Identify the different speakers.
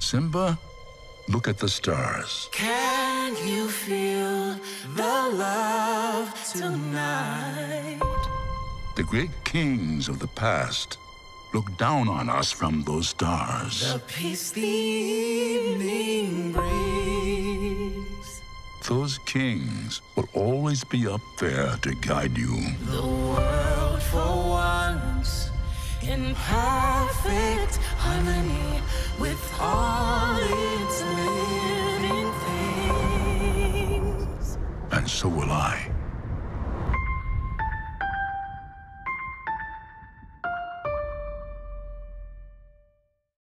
Speaker 1: Simba, look at the stars.
Speaker 2: Can you feel the love tonight?
Speaker 1: The great kings of the past look down on us from those stars.
Speaker 2: The peace the evening brings.
Speaker 1: Those kings will always be up there to guide you.
Speaker 2: The world for once in perfect harmony with all its living things.
Speaker 1: And so will I.